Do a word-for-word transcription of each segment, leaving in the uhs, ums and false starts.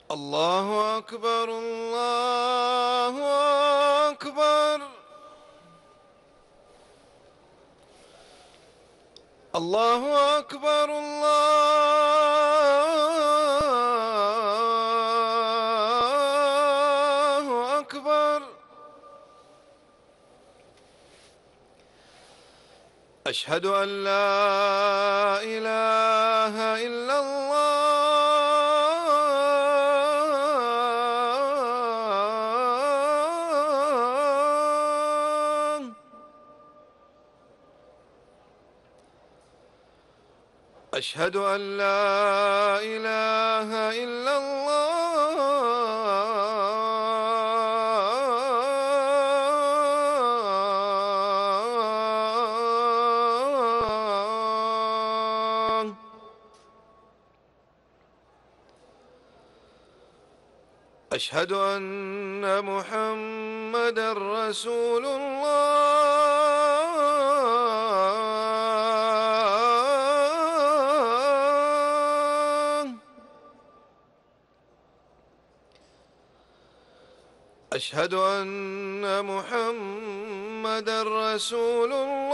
الله أكبر الله أكبر. الله أكبر الله أكبر. أشهد أن لا إله إلا الله. أشهد أن لا إله إلا الله. أشهد أن محمدًا رسول الله. أشهد أن محمدًا رسول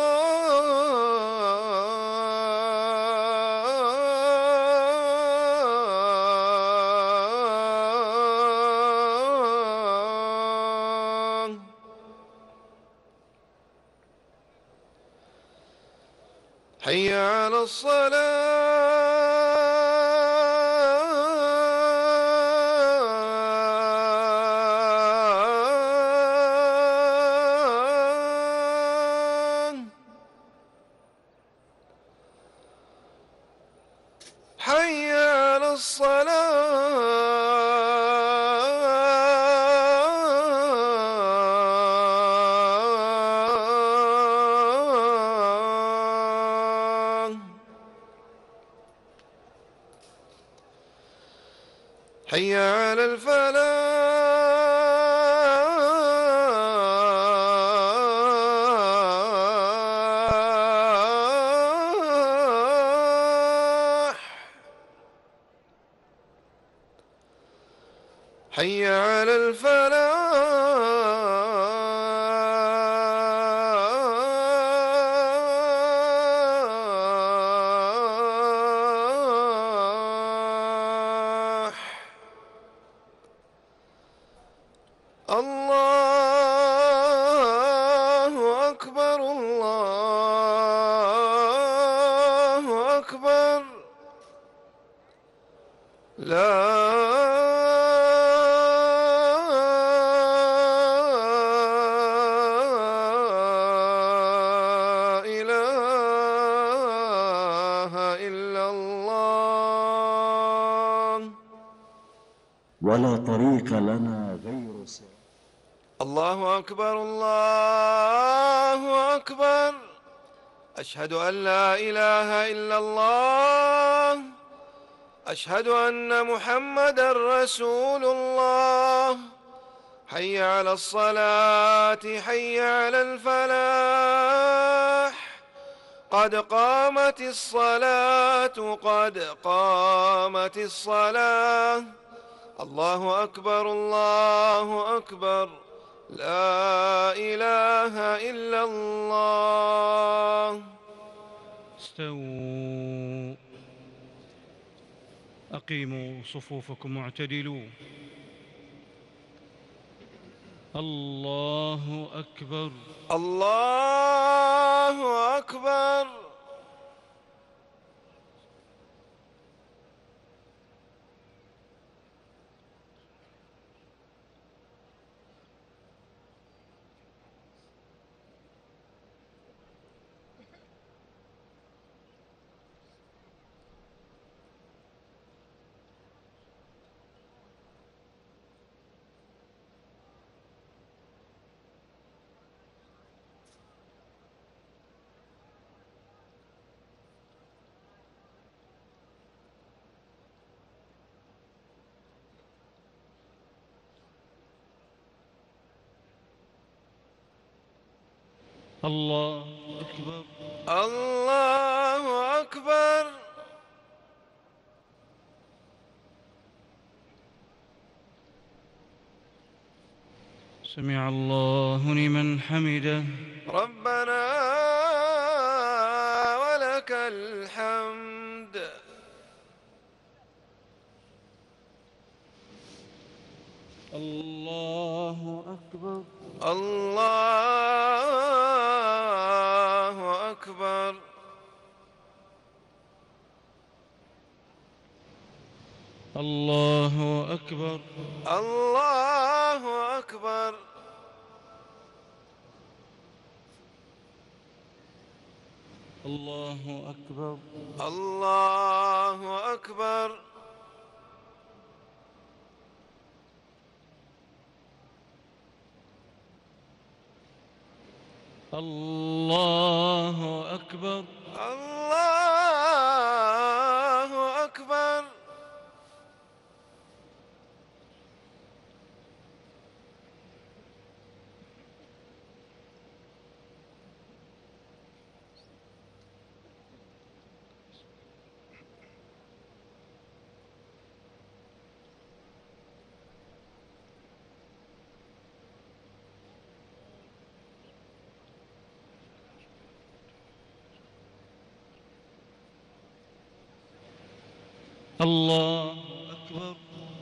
الله. حي على الصلاة. حي على الصلاة. حي على الفلاح. حي على الفلاح. الله أكبر الله أكبر. لا إله إلا الله. ولا طريق لنا غير صراط. الله أكبر الله أكبر. أشهد أن لا إله إلا الله. أشهد أن محمدًا رسول الله. حي على الصلاة حي على الفلاح. قد قامت الصلاة قد قامت الصلاة. الله أكبر الله أكبر. لا إله إلا الله. استووا، أقيموا صفوفكم واعتدلوا. الله أكبر الله أكبر. الله أكبر الله أكبر. سمع الله لمن حمده. ربنا ولك الحمد. الله أكبر. الله أكبر. الله أكبر. الله أكبر. الله أكبر. الله أكبر. الله أكبر. الله أكبر. الله أكبر.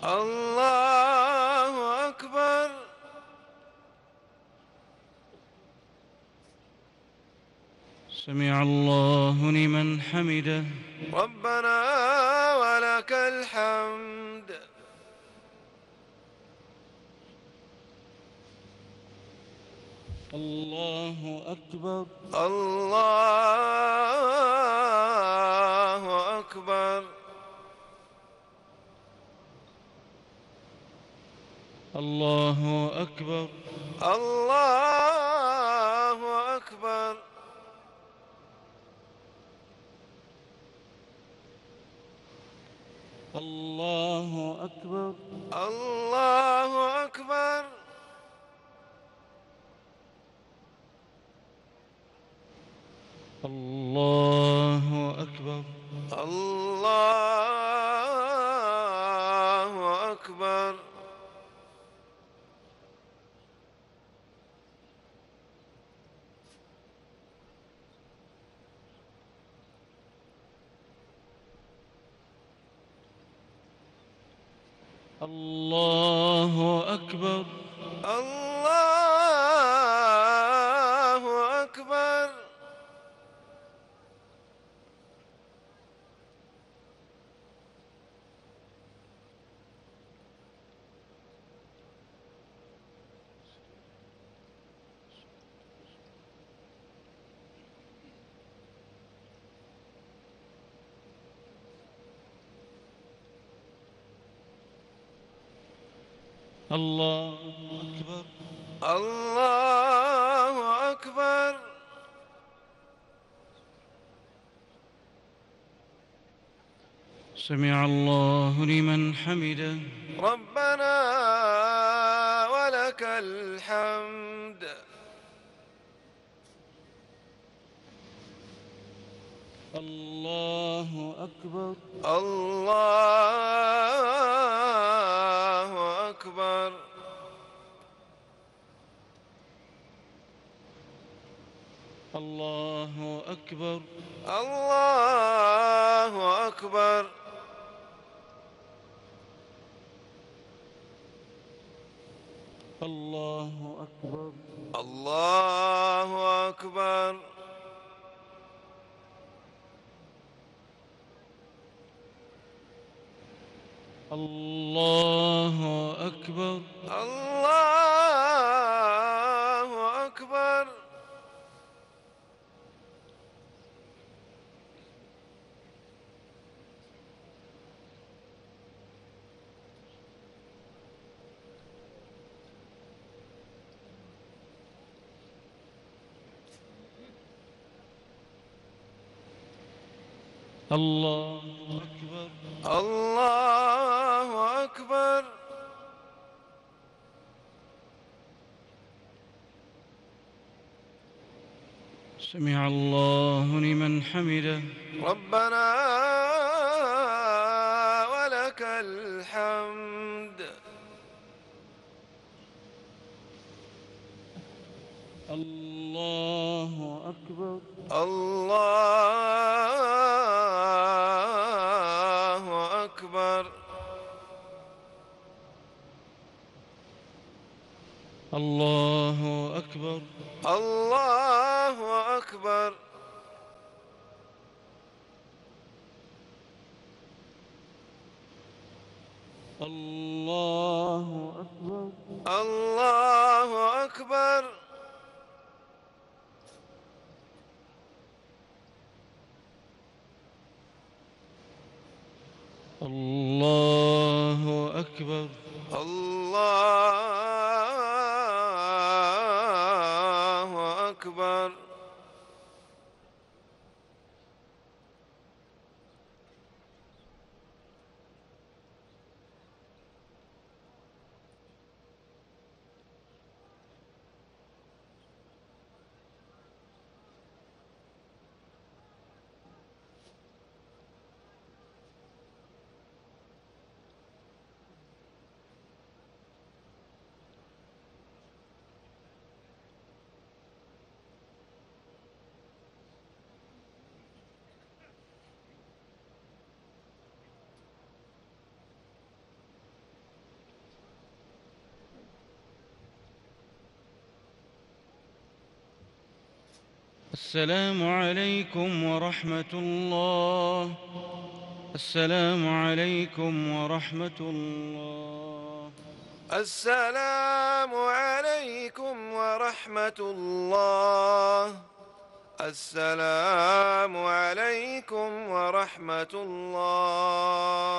الله أكبر. سمع الله لمن حمده. ربنا ولك الحمد. الله أكبر. الله أكبر. الله أكبر. الله أكبر. الله أكبر. الله أكبر. الله أكبر. الله أكبر. الله أكبر. الله أكبر. الله أكبر. الله أكبر. سمع الله لمن حمده. ربنا ولك الحمد. الله أكبر. الله أكبر. الله أكبر. الله أكبر. الله أكبر. الله أكبر. الله أكبر. الله أكبر. الله أكبر. الله أكبر. سمع الله لمن حمده. ربنا ولك الحمد. الله أكبر. الله أكبر. الله أكبر. الله أكبر. الله أكبر. الله أكبر. الله أكبر. الله أكبر. السلام عليكم ورحمة الله. السلام عليكم ورحمة الله. السلام عليكم ورحمة الله. السلام عليكم ورحمة الله.